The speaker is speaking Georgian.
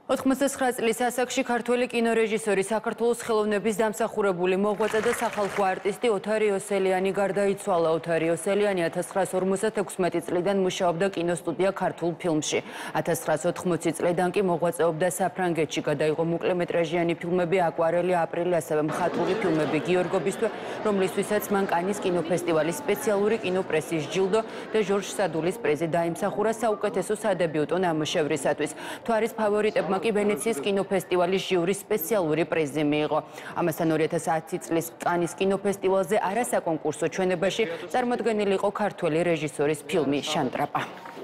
99 წლის ასაკში ქართველი კინორეჟისორი, საქართველოს ხელოვნების დამსახურებული მოღვაწე და სახალხო არტისტი ოთარ იოსელიანი გარდაიცვალა. ოთარ იოსელიანი 1956 წლიდან მუშაობდა კინოსტუდია ქართულ ფილმში. 1980 წლიდან კი მოღვაწეობდა საფრანგეთში. გადაიღო მოკლემეტრაჟიანი ფილმები აკვარელი, აპრილი, ასევე მხატვრული ფილმები გიორგობისთვის, რომლისთვისაც მან კანის კინოფესტივალის სპეციალური კინოპრესის ჯილდო და ჟორჟ სადულის პრიზი დაიმსახურა საუკეთესო სადებიუტო ნამუშევრისათვის. თუ არის ფავორიტებმა კი ვენეციის კინოფესტივალის ჟიურის სპეციალური პრიზი მიიღო. ამასთან 2010 წლის კანის კინოფესტივალზე არასაკონკურსო ჩვენებაში წარმოდგენილი იყო ქართველი რეჟისორის ფილმი „შანტრაპა“.